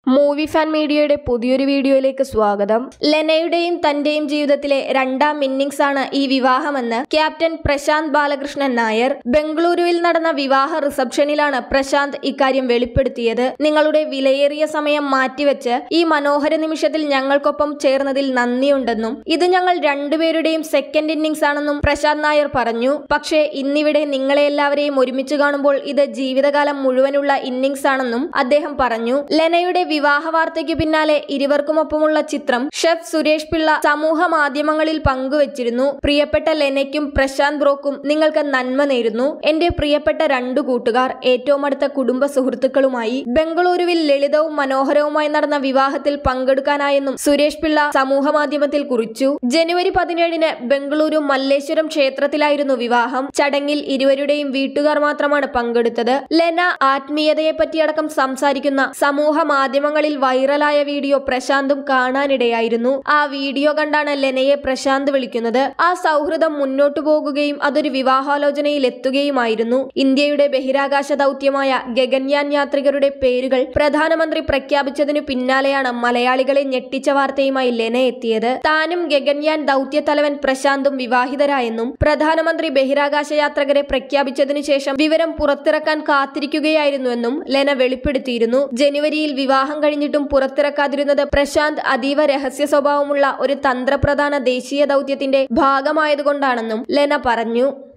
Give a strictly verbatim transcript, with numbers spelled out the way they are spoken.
Movie fan മീഡിയയുടെ പുതിയൊരു വീഡിയോയിലേക്ക് സ്വാഗതം. ലെനയുടെയും തന്റെയും ജീവിതത്തിലെ രണ്ടാം ഇന്നിംഗ്സ് ആണ് ഈ വിവാഹമെന്ന് ക്യാപ്റ്റൻ പ്രശാന്ത് ബാലകൃഷ്ണൻ നായർ. ബംഗളൂരുവിൽ നടന്ന വിവാഹ റിസപ്ഷനിലാണ് പ്രശാന്ത് ഇക്കാര്യം വെളിപ്പെടുത്തിയത്. നിങ്ങളുടെ വിലയേറിയ സമയം മാറ്റിവെച്ച് ഈ മനോഹര നിമിഷത്തിൽ ഞങ്ങൾക്കൊപ്പം ചേർന്നതിൽ നന്ദിയുണ്ടെന്നും ഇത് ഞങ്ങൾ രണ്ടുപേരുടെയും സെക്കൻഡ് ഇന്നിംഗ്സ് ആണെന്നും പ്രശാന്ത് നായർ പറഞ്ഞു. പക്ഷേ ഇന്നിവിടെ നിങ്ങളെ എല്ലാവരെയും ഒരുമിച്ച് കാണുമ്പോൾ ഇത് ജീവിതകാലം മുഴുവനുള്ള ഇന്നിംഗ്സ് ആണെന്നും അദ്ദേഹം പറഞ്ഞു. ലെനയുടെ വിവാഹ വാർത്തയ്ക്ക് പിന്നാലെ ഇരുവർക്കുമൊപ്പമുള്ള ചിത്രം ഷെഫ് സുരേഷ് പിള്ള സമൂഹ മാധ്യമങ്ങളിൽ പങ്കുവച്ചിരുന്നു. പ്രിയപ്പെട്ട ലെനയ്ക്കും പ്രശാന്ത് ബ്രോക്കും നിങ്ങൾക്ക് നന്മ നേരുന്നു. എന്റെ പ്രിയപ്പെട്ട രണ്ടു കൂട്ടുകാർ, ഏറ്റവും അടുത്ത കുടുംബ സുഹൃത്തുക്കളുമായി ബംഗളൂരുവിൽ ലളിതവും മനോഹരവുമായി നടന്ന വിവാഹത്തിൽ പങ്കെടുക്കാനായെന്നും സുരേഷ് പിള്ള സമൂഹ മാധ്യമത്തിൽ കുറിച്ചു. ജനുവരി പതിനേഴിന് ബംഗളൂരു മല്ലേശ്വരം ക്ഷേത്രത്തിലായിരുന്നു വിവാഹം. ചടങ്ങിൽ ഇരുവരുടെയും വീട്ടുകാർ മാത്രമാണ് പങ്കെടുത്തത്. ലെന ആത്മീയതയെ പറ്റിയടക്കം സംസാരിക്കുന്ന സമൂഹ മാധ്യമങ്ങളിൽ വൈറലായ വീഡിയോ പ്രശാന്തും കാണാനിടയായിരുന്നു. ആ വീഡിയോ കണ്ടാണ് ലെനയെ പ്രശാന്ത് വിളിക്കുന്നത്. ആ സൗഹൃദം മുന്നോട്ടു പോകുകയും അതൊരു വിവാഹാലോചനയിൽ എത്തുകയുമായിരുന്നു. ഇന്ത്യയുടെ ബഹിരാകാശ ദൗത്യമായ ഗഗൻയാൻ യാത്രികരുടെ പേരുകൾ പ്രധാനമന്ത്രി പ്രഖ്യാപിച്ചതിനു പിന്നാലെയാണ് മലയാളികളെ ഞെട്ടിച്ച വാർത്തയുമായി ലെന എത്തിയത്. താനും ഗഗൻയാൻ ദൗത്യ തലവൻ പ്രശാന്തും വിവാഹിതരായെന്നും പ്രധാനമന്ത്രി ബഹിരാകാശ യാത്രികരെ പ്രഖ്യാപിച്ചതിനു ശേഷം വിവരം പുറത്തിറക്കാൻ കാത്തിരിക്കുകയായിരുന്നുവെന്നും ലെന വെളിപ്പെടുത്തിയിരുന്നു. ജനുവരിയിൽ വിവാഹം കഴിഞ്ഞിട്ടും പുറത്തിറക്കാതിരുന്നത് പ്രശാന്ത് അതീവ രഹസ്യ സ്വഭാവമുള്ള ഒരു തന്ത്രപ്രധാന ദേശീയ ദൗത്യത്തിന്റെ ഭാഗമായതുകൊണ്ടാണെന്നും ലെന പറഞ്ഞു.